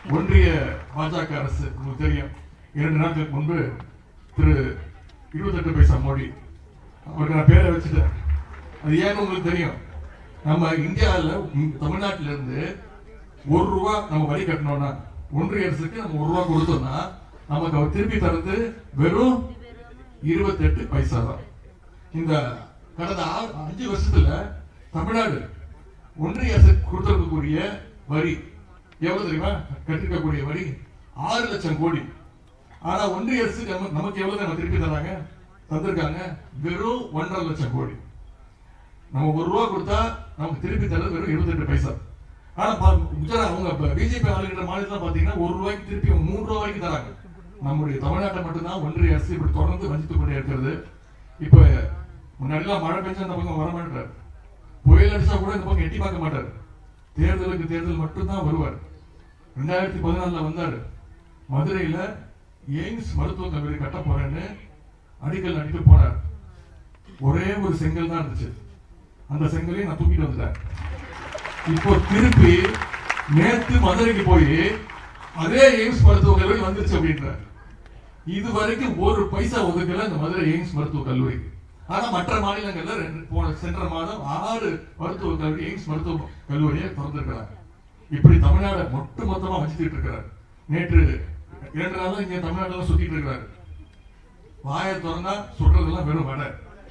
ஒன்றிய பாஜக அரசு உங்களுக்கு தெரியும் 2 நாட்களுக்கு முன்பு திரு 28 பைசா மோடி அவருக்கு நான் பேரை வச்சுட்டேன். அது ஏன்னு உங்களுக்கு தெரியும். நம்ம இந்தியாவில் தமிழ்நாட்டில இருந்து ₹1 நம்ம வரி கட்டணும்னா ஒன்றிய அரசுக்கு நம்ம ₹1 கொடுத்தோம்னா நமக்கு அவர் திருப்பி தரது வெறும் 28 பைசா தான். இந்த கடந்த 5 வருஷத்துல தமிழ்நாடு ஒன்றிய அரசு கொடுத்திருக்கக்கூடிய வரி எவ்வளவு தெரியுமா? கட்டிருக்கக்கூடிய வரி 6 லட்சம் கோடி. ஆனா ஒன்றிய அரசு நமக்கு எவ்வளவு நம்ம திருப்பி தராங்க தந்திருக்காங்க? வெறும் 1.5 லட்சம் கோடி. நம்ம ₹1 கொடுத்தா நமக்கு திருப்பி தரது வெறும் 28 பைசா. ஆனா குஜராத் அவங்க பிஜேபி ஆளுகிற மாநிலத்தில் பாத்தீங்கன்னா ₹1 திருப்பி ₹3 தராங்க. நம்முடைய தமிழ்நாட்டை மட்டும்தான் ஒன்றிய அரசு இப்படி தொடர்ந்து வஞ்சித்துக் கொண்டே இருக்கிறது. இப்ப முன்னாடிலாம் மழை பெஞ்சா இந்த பக்கம் வர மாட்டார், புயல் அடிச்சா கூட இந்த பக்கம் எட்டி பார்க்க மாட்டார். தேர்தலுக்கு தேர்தல் மட்டும்தான் வருவார். 2014 வந்தாரு. மதுரையில எய்ம்ஸ் மருத்துவக் கல்லூரி கட்ட போறேன்னு அடிக்கல் அடித்து போனார். ஒரே ஒரு செங்கல் தான் இருந்துச்சு. அந்த செங்கலையும் நான் தூக்கிட்டு வந்துட்டேன். இப்போ திருப்பி நேற்று மதுரைக்கு போய் அதே எய்ம்ஸ் மருத்துவக் கல்லூரி வந்துருச்சு அப்படின்ற. இது வரைக்கும் 1 பைசா ஒதுக்கல இந்த மதுரை எய்ம்ஸ் மருத்துவக் கல்லூரி. ஆனா மற்ற மாநிலங்கள்ல சென்ற மாதம் 6 மருத்துவக் கல்லூரி எய்ம்ஸ் மருத்துவ கல்லூரியை திறந்திருக்கிறாங்க. இப்படி தமிழ்நாடு மொத்தமா வச்சுட்டு இருக்கிறார். நேற்று 2 நாள் இங்க தமிழ்நாட்டில் சுத்திட்டு இருக்கிறாரு. வாயை திறந்தா சொல்றதெல்லாம் வெறும் வடை.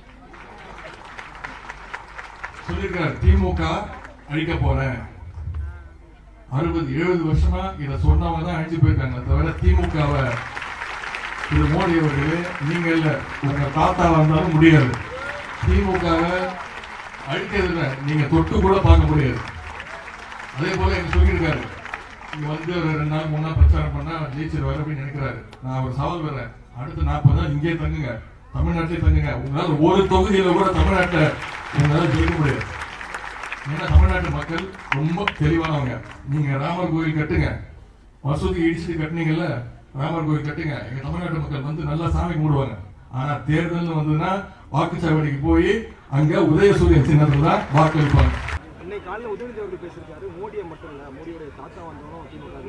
சொல்லியிருக்காரு திமுக அழிக்க போறேன். 60-70 வருஷமா இதை சொன்னவங்க தான் அழிஞ்சு போயிருக்காங்க. தவிர திமுகவை திரு மோடி அவர்களே நீங்க இல்ல, உங்க தாத்தா வந்தாலும் முடியாது. திமுகவை அழிக்கிறதுல நீங்க தொட்டு கூட பார்க்க முடியாது. அதே போல எனக்கு சொல்லியிருக்காரு, இங்க வந்து ஒரு 2 நாள் 3 நாள் பிரச்சாரம் பண்ணா ஜெயிச்சிருவாரு அப்படின்னு நினைக்கிறாரு. நான் ஒரு சவால் வர்றேன், அடுத்த 40 நாள் இங்கே தங்குங்க, தமிழ்நாட்டிலே தங்குங்க. உங்களால ஒரு தொகுதியில கூட தமிழ்நாட்டை உங்களால ஜெயிக்க முடியாது. ஏன்னா தமிழ்நாட்டு மக்கள் ரொம்ப தெளிவானவங்க. நீங்க ராமர் கோயில் கட்டுங்க, மசூதி இடிச்சுட்டு கட்டினீங்கல்ல, ராமர் கோயில் கட்டுங்க, எங்க தமிழ்நாட்டு மக்கள் வந்து நல்லா சாமி கும்பிடுவாங்க. ஆனா தேர்தல் வந்ததுன்னா வாக்குச்சாவடிக்கு போய் அங்க உதயசூரியன் சின்னத்துல தான் வாக்களிப்பாங்க. காலையில் உதயநிதி அவர்கள் பேசியிருக்காரு, மோடியை மட்டும் இல்லை, மோடியோட தாத்தா வந்தோம்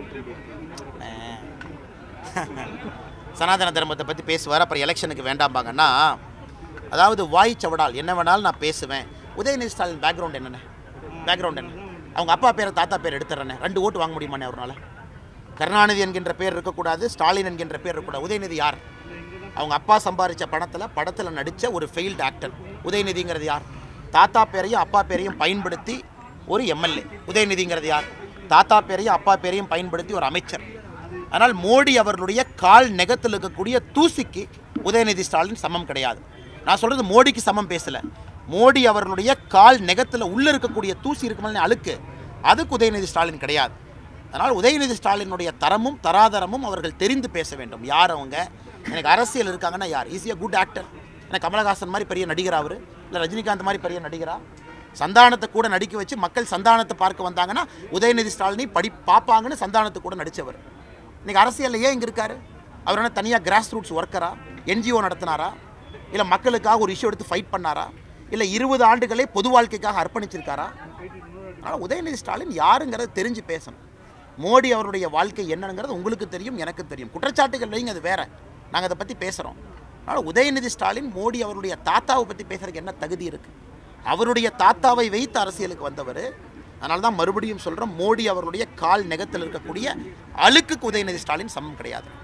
சனாதன தர்மத்தை பற்றி பேசுவார். அப்புறம் எலெக்ஷனுக்கு வேண்டாம்பாங்கன்னா, அதாவது வாய் சவடால் என்ன வேணாலும் நான் பேசுவேன். உதயநிதி ஸ்டாலின் பேக்ரவுண்ட் என்னென்ன? பேக்ரவுண்ட் என்ன? அவங்க அப்பா பேரை தாத்தா பேர் எடுத்துறேன்னு 2 ஓட்டு வாங்க முடியுமாண்ணே அவரால்? கருணாநிதி என்கின்ற பேர் இருக்கக்கூடாது, ஸ்டாலின் என்கின்ற பேர் இருக்கக்கூடாது. உதயநிதி யார்? அவங்க அப்பா சம்பாதிச்ச படத்தில் நடித்த ஒரு ஃபெயில்டு ஆக்டர். உதயநிதிங்கிறது யார்? தாத்தா பேரையும் அப்பா பேரையும் பயன்படுத்தி ஒரு எம்எல்ஏ. உதயநிதிங்கிறது யார்? தாத்தா பேரையும் அப்பா பேரையும் பயன்படுத்தி ஒரு அமைச்சர். ஆனால் மோடி அவர்களுடைய கால் நெகத்தில் இருக்கக்கூடிய தூசிக்கு உதயநிதி ஸ்டாலின் சமம் கிடையாது. நான் சொல்கிறது மோடிக்கு சமம் பேசலை. மோடி அவர்களுடைய கால் நெகத்தில் உள்ளே இருக்கக்கூடிய தூசி இருக்குமே அழுக்கு, அதுக்கு உதயநிதி ஸ்டாலின் கிடையாது. அதனால் உதயநிதி ஸ்டாலினுடைய தரமும் தராதரமும் அவர்கள் தெரிந்து பேச வேண்டும். யார் அவங்க? எனக்கு அரசியல் இருக்காங்கன்னா யார்? ஈஸியாக குட் ஆக்டர். எனக்கு கமலஹாசன் மாதிரி பெரிய நடிகர் அவர், இல்லை ரஜினிகாந்த் மாதிரி பெரிய நடிகரா? சந்தானத்தை கூட நடிக்க வச்சு மக்கள் சந்தானத்தை பார்க்க வந்தாங்கன்னா உதயநிதி ஸ்டாலினை பார்ப்பாங்கன்னு சந்தானத்தை கூட நடித்தவர். இன்றைக்கி அரசியலில் ஏன் இங்கே இருக்கார்? அவர் என்ன தனியாக கிராஸ் ரூட்ஸ் ஒர்க்கரா? என்ஜிஓ நடத்தினாரா? இல்லை மக்களுக்காக ஒரு இஷ்யூ எடுத்து ஃபைட் பண்ணாரா? இல்லை 20 ஆண்டுகளே பொது வாழ்க்கைக்காக அர்ப்பணிச்சிருக்காரா? அதனால் உதயநிதி ஸ்டாலின் யாருங்கிறத தெரிஞ்சு பேசணும். மோடி அவருடைய வாழ்க்கை என்னங்கிறது உங்களுக்கு தெரியும், எனக்கு தெரியும். குற்றச்சாட்டுகள் வைங்க, அது வேறு, நாங்கள் அதை பற்றி பேசுகிறோம். அதனால் உதயநிதி ஸ்டாலின் மோடி அவருடைய தாத்தாவை பற்றி பேசுகிறதுக்கு என்ன தகுதி இருக்குது? அவருடைய தாத்தாவை வைத்து அரசியலுக்கு வந்தவர். அதனால தான் மறுபடியும் சொல்கிறோம், மோடி அவருடைய கால் நெகத்தில் இருக்கக்கூடிய அழுக்குக்கு உதயநிதி ஸ்டாலின் சமம் கிடையாது.